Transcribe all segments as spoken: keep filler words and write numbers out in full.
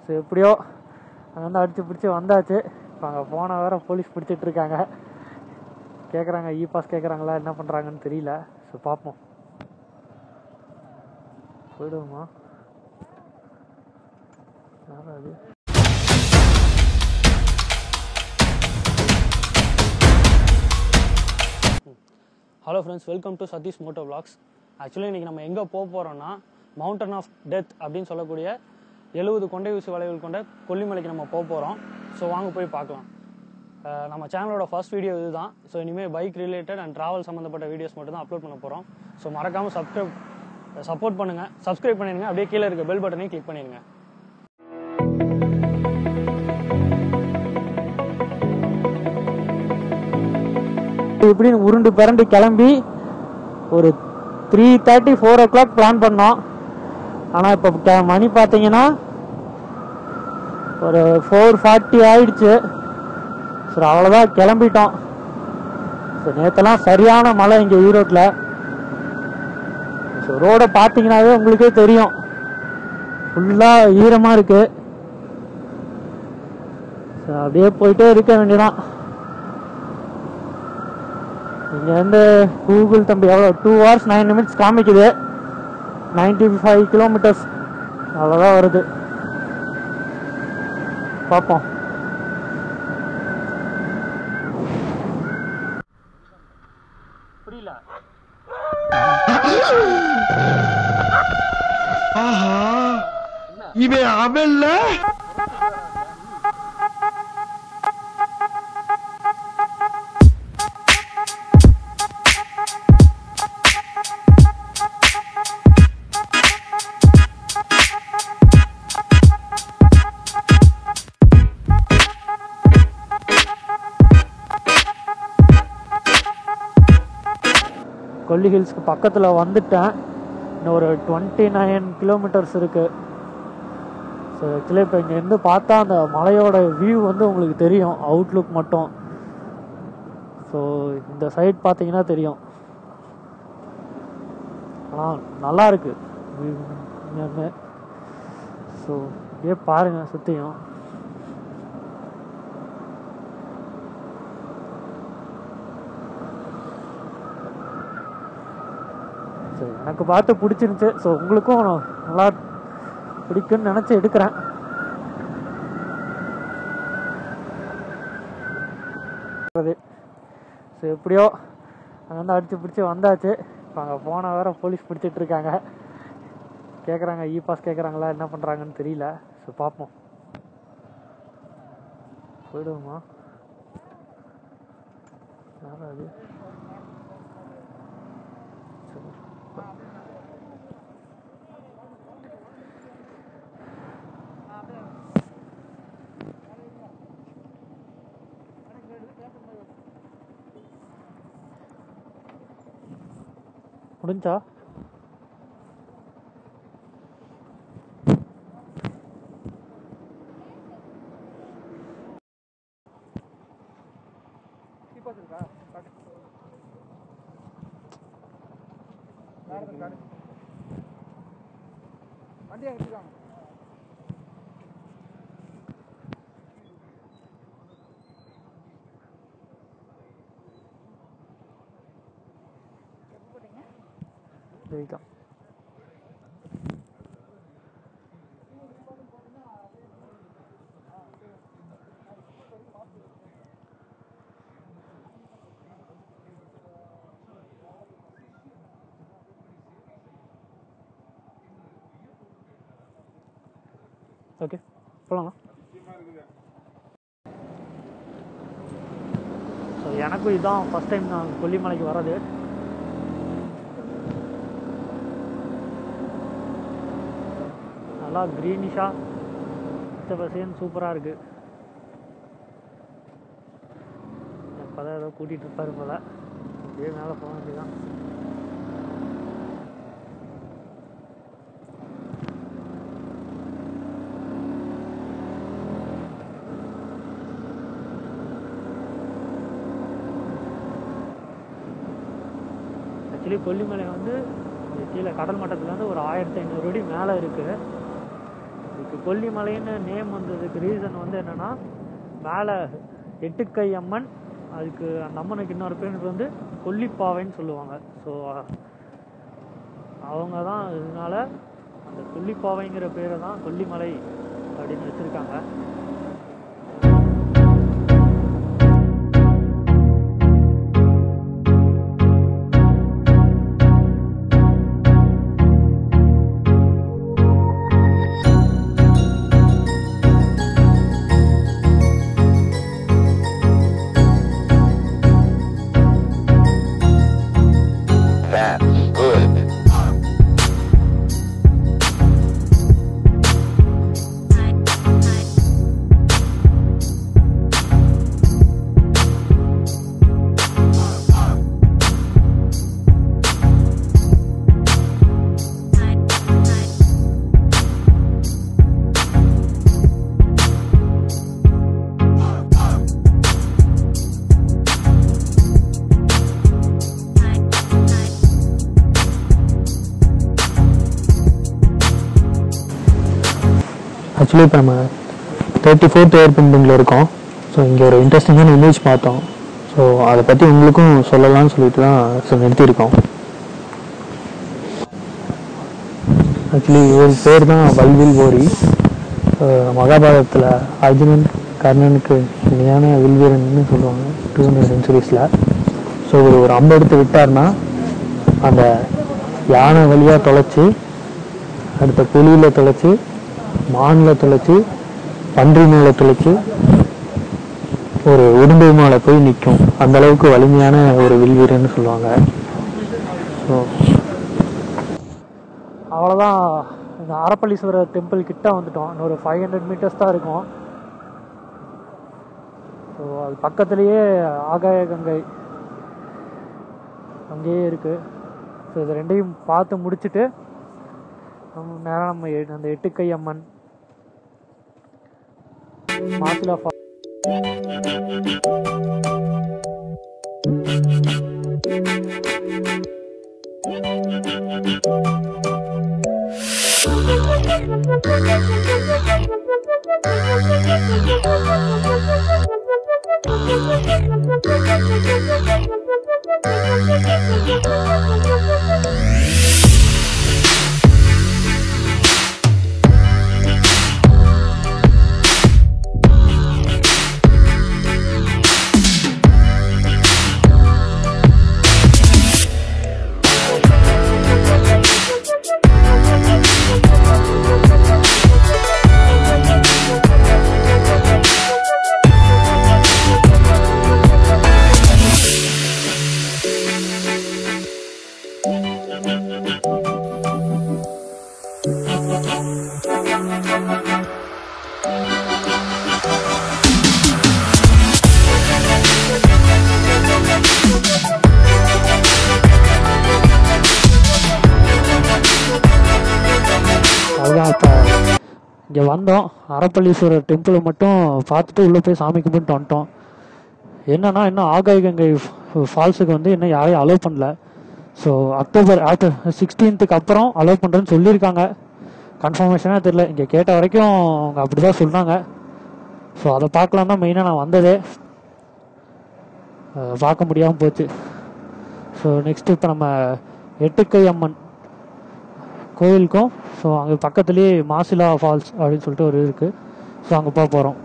So எப்படியோ அங்கே வந்து அடித்து பிடிச்சி வந்தாச்சு. இப்போ அங்கே போனால் வேறு போலீஸ் பிடிச்சிட்ருக்காங்க. கேட்குறாங்க இ பாஸ் கேட்குறாங்களா, என்ன பண்ணுறாங்கன்னு தெரியல. ஸோ பார்ப்போம். போயிடுவோமா? யாராவது hello friends, welcome to Satish motovlogs. Actually இன்றைக்கி நம்ம எங்கே போக போகிறோன்னா மவுண்டன் ஆஃப் டெத் அப்படின்னு சொல்லக்கூடிய எழுபது கொண்டை ஊசி வளைவுகள் கொண்ட கொல்லிமலைக்கு நம்ம போக போகிறோம். ஸோ வாங்க போய் பார்க்கலாம். நம்ம சேனலோட ஃபர்ஸ்ட் வீடியோ இது தான். ஸோ இனிமேல் பைக் ரிலேட்டட் அண்ட் ட்ராவல் சம்மந்தப்பட்ட வீடியோஸ் மட்டும் தான் அப்லோட் பண்ண போகிறோம். ஸோ மறக்காமல் சப்ஸ்கிரைப் சப்போர்ட் பண்ணுங்கள், சப்ஸ்கிரைப் பண்ணிடுங்க. அப்படியே கீழே இருக்க பெல் பட்டனையும் கிளிக் பண்ணிடுங்க. இப்படின்னு உருண்டு பிறண்டு கிளம்பி ஒரு three thirty four o'clock plan பண்ணோம். ஆனால் இப்போ மணி பார்த்தீங்கன்னா ஒரு ஃபோர் ஃபார்ட்டி ஆயிடுச்சு. ஸோ அவ்வளோதான், கிளம்பிட்டோம். ஸோ நேற்றெல்லாம் சரியான மழை இங்கே ஈரோட்டில். ஸோ ரோடை பார்த்தீங்கன்னாவே உங்களுக்கே தெரியும், ஃபுல்லாக ஈரமாக இருக்குது. ஸோ அப்படியே போயிட்டே இருக்க வேண்டியதான். இங்கேருந்து கூகுள் தம்பி எவ்வளோ டூ ஹவர்ஸ் நைன் மினிட்ஸ் காமிக்குது. நைன்டி ஃபைவ் கிலோமீட்டர்ஸ் அவ்வளோதான் வருது. பார்ப்போம். புரியல. ஆஹா, இவன் அவன்ல கொல்லி ஹில்ஸ்க்கு பக்கத்தில் வந்துட்டேன். இன்னும் ஒரு டுவெண்ட்டி நைன் கிலோமீட்டர்ஸ் இருக்குது. ஸோ ஆக்சுவலி இப்போ இங்கேருந்து பார்த்தா அந்த மலையோட வியூ வந்து உங்களுக்கு தெரியும், அவுட்லுக் மட்டும். ஸோ இந்த சைட் பார்த்தீங்கன்னா தெரியும். ஆனால் நல்லா இருக்கு இங்கேருந்து. ஸோ இப்படியே பாருங்கள் சுற்றியும். ஸோ எனக்கு பார்த்து பிடிச்சிருந்துச்சு. ஸோ உங்களுக்கும் நல்லா பிடிக்குன்னு நினச்சி எடுக்கிறேன். ஸோ எப்படியோ அங்கே வந்து அடித்து பிடிச்சி வந்தாச்சு. இப்போ அங்கே போனால் வேறு போலீஸ் பிடிச்சிட்ருக்காங்க. கேட்குறாங்க இ பாஸ் கேட்குறாங்களா, என்ன பண்ணுறாங்கன்னு தெரியல. ஸோ பார்ப்போம். போயிடுவோமா? யாராவது முடிஞ்சா? வண்டியை எடுத்துக்காங்க. சரிக்கா. ஓகே போகலாமா? ஸோ எனக்கும் இதுதான் ஃபஸ்ட் டைம் நான் கொல்லிமலைக்கு வர்றது. நல்லா க்ரீனிஷாக பச்சை பசேன்னு சூப்பராக இருக்குது. இப்போ தான் ஏதோ கூட்டிகிட்டு இருப்பாரு போல். அப்படியே மேலே போக வேண்டியதான். ஆக்சுவலி கொல்லிமலை வந்து கீழே கடல் மட்டத்துலேருந்து ஒரு ஆயிரத்தி ஐநூறு அடி மேலே இருக்குது. இதுக்கு கொல்லிமலைன்னு நேம் வந்ததுக்கு ரீசன் வந்து என்னென்னா, மேலே எட்டுக்கை அம்மன், அதுக்கு அந்த அம்மனுக்கு இன்னொரு பேர் வந்து கொல்லிப்பாவைன்னு சொல்லுவாங்க. ஸோ அவங்க தான் இதனால அந்த கொல்லிப்பாவைங்கிற பேரை தான் கொல்லிமலை அப்படின்னு வச்சுருக்காங்க. ஆக்சுவலி இப்போ நம்ம தேர்ட்டி ஃபோர்த் ஏர்பின்ல இருக்கோம். ஸோ இங்கே ஒரு இன்ட்ரெஸ்டிங்கான இமேஜ் பார்த்தோம். ஸோ அதை பற்றி உங்களுக்கும் சொல்லலாம்னு சொல்லிட்டு தான் ஸோ நிறுத்தியிருக்கோம். ஆக்சுவலி ஒரு பேர் தான் வல்வில் ஓரி. மகாபாரதத்தில் அர்ஜுனன் கர்ணனுக்கு இணையான வில்வீரன்னு சொல்லுவாங்க டூ ஹண்ட்ரட் சென்ச்சுரிஸில். ஸோ ஒரு ஒரு அம்பு எடுத்து விட்டார்னா அந்த யானை வழியாக தொலைச்சி, அடுத்த புலியில் தொலைச்சி, மானில் தொலைச்சி, பன்றி மேலே தொலைச்சி, ஒரு உடும்பை மேலே போய் நிற்கும். அந்தளவுக்கு வலிமையான ஒரு வில்வீரன்னு சொல்லுவாங்க. ஸோ அவ்வளோதான். இந்த அரப்பளீஸ்வரர் டெம்பிள் கிட்ட வந்துட்டோம். இன்னொரு ஃபைவ் ஹண்ட்ரட் மீட்டர்ஸ் தான் இருக்கும். ஸோ அது பக்கத்துலேயே ஆகாய கங்கை அங்கேயே இருக்குது. ஸோ இது ரெண்டையும் பார்த்து முடிச்சுட்டு நம்ம நேரம் நம்ம அந்த எட்டுக்கை அம்மன் மாசிலா ஃபால்ஸ் இங்கே வந்தோம். அரப்பளீஸ்வரர் டெம்பிளை மட்டும் பார்த்துட்டு உள்ளே போய் சாமி கும்பிட்டு வந்துட்டோம். என்னன்னா இன்னும் ஆகாய கங்கை ஃபால்ஸுக்கு வந்து இன்னும் யாரையும் அலோவ் பண்ணல. ஸோ அக்டோபர் ஆஃப்டர் சிக்ஸ்டீன்த்துக்கு அப்புறம் அலோவ் பண்ணுறேன்னு சொல்லியிருக்காங்க. கன்ஃபர்மேஷனாக தெரியல. இங்கே கேட்ட வரைக்கும் அவங்க அப்படி தான் சொன்னாங்க. ஸோ அதை பார்க்கலாம் தான் மெயினாக நான் வந்ததே. பார்க்க முடியாமல் போச்சு. ஸோ நெக்ஸ்ட்டு இப்போ நம்ம எட்டுக்கை அம்மன் கோயிலுக்கும், ஸோ அங்கே பக்கத்துலேயே மாசிலா ஃபால்ஸ் அப்படின்னு சொல்லிட்டு ஒரு இருக்குது. ஸோ அங்கே போக போகிறோம்.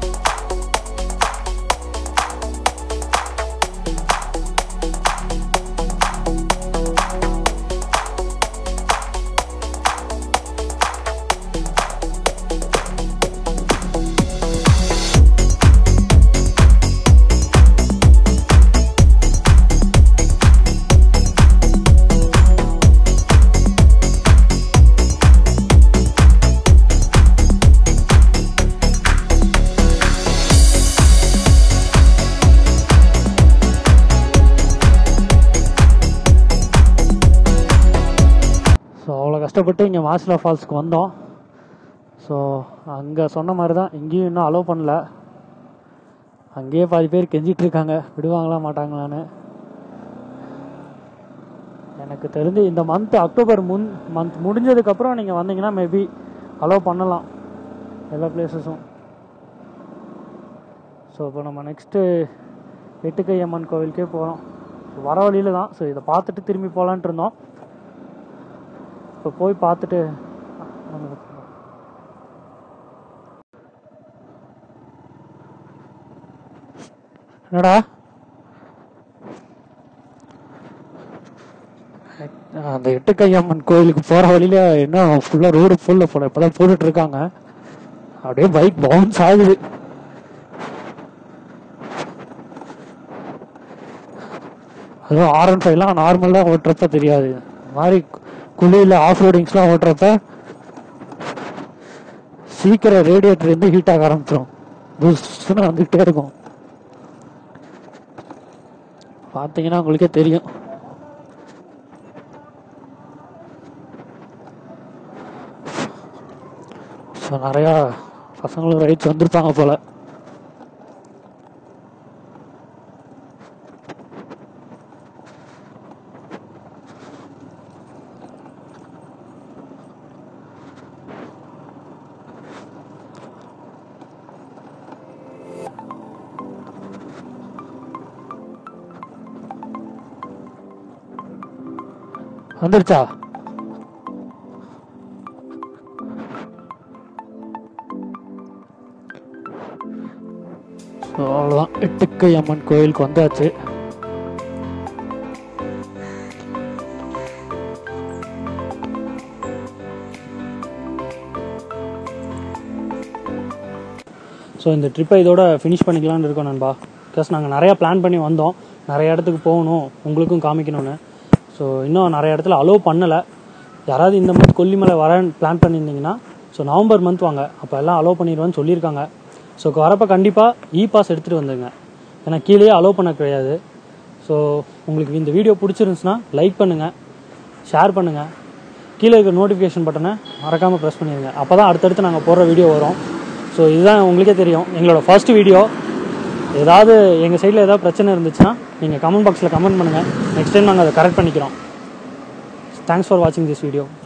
கஷ்டப்பட்டு இங்கே மாசிலா ஃபால்ஸ்க்கு வந்தோம். ஸோ அங்கே சொன்ன மாதிரி தான் இங்கேயும் இன்னும் அலோவ் பண்ணல. அங்கேயே பாதி பேர் கெஞ்சிட்டு இருக்காங்க விடுவாங்களா மாட்டாங்களான்னு. எனக்கு தெரிஞ்சு இந்த மந்த் அக்டோபர் முன் மந்த் முடிஞ்சதுக்கப்புறம் நீங்கள் வந்தீங்கன்னா மேபி அலோவ் பண்ணலாம். எல்லா பிளேஸஸும். ஸோ இப்போ நம்ம நெக்ஸ்ட்டு எட்டுக்கை அம்மன் கோவிலுக்கே போகிறோம். வர வழியில் தான். ஸோ இதை பார்த்துட்டு திரும்பி போகலான்ட்டு இருந்தோம். இப்போ போய் பார்த்துட்டு என்னடா அந்த எட்டுக்கை அம்மன் கோயிலுக்கு போகிற வழியில் என்ன ஃபுல்லாக ரோடு ஃபுல்லாக போட இப்போ தான் போட்டுட்ருக்காங்க. அப்படியே பைக் பவுன்ஸ் ஆகுது. அதுவும் ஆர் ஒன் ஃபைவ்லாம் நார்மலாக ஓட்டுறப்ப தெரியாது. இந்த மாதிரி குளியில் ஆஃப் ரோடிங்ஸ்லாம் ஓட்டுறப்ப சீக்கிரம் ரேடியேட்டர் இருந்து ஹீட் ஆக ஆரம்பிச்சிடும். புஷ்ஷுன்னு வந்துக்கிட்டே இருக்கும். பார்த்தீங்கன்னா உங்களுக்கே தெரியும். ஸோ நிறையா பசங்களும் ரைட்ஸ் வந்திருப்பாங்க போல். வந்துருச்சா? ஸோ அவ்வளோதான், எட்டுக்கை அம்மன் கோயிலுக்கு வந்தாச்சு. ஸோ இந்த ட்ரிப்பை இதோட ஃபினிஷ் பண்ணிக்கலான்னு இருக்கோம் நண்பா. பிகாஸ் நாங்கள் நிறையா பிளான் பண்ணி வந்தோம், நிறைய இடத்துக்கு போகணும், உங்களுக்கும் காமிக்கணும்னு. ஸோ இன்னும் நிறைய இடத்துல அலோவ் பண்ணலை. யாராவது இந்த மந்த் கொல்லிமலை வரேன்னு பிளான் பண்ணியிருந்தீங்கன்னா ஸோ நவம்பர் மந்த் வாங்க, அப்போ எல்லாம் அலோவ் பண்ணிடுவேன்னு சொல்லியிருக்காங்க. ஸோ வரப்போ கண்டிப்பாக இ பாஸ் எடுத்துகிட்டு வந்துடுங்க, ஏன்னா கீழேயே அலோவ் பண்ண கிடையாது. ஸோ உங்களுக்கு இந்த வீடியோ பிடிச்சிருந்துச்சுன்னா லைக் பண்ணுங்கள், ஷேர் பண்ணுங்கள், கீழே இருக்கிற நோட்டிஃபிகேஷன் பட்டனை மறக்காமல் ப்ரெஸ் பண்ணிடுங்க. அப்போ தான் அடுத்தடுத்து நாங்கள் போடுற வீடியோ வரும். ஸோ இதுதான் உங்களுக்கே தெரியும் எங்களோட ஃபர்ஸ்ட் வீடியோ. ஏதாவது எங்கள் சைடில் ஏதாவது பிரச்சனை இருந்துச்சுன்னா நீங்கள் கமெண்ட் பாக்ஸில் கமெண்ட் பண்ணுங்கள். நெக்ஸ்ட் டைம் நாங்கள் அதை கரெக்ட் பண்ணிக்கிறோம். தேங்க்ஸ் ஃபார் வாட்சிங் திஸ் வீடியோ.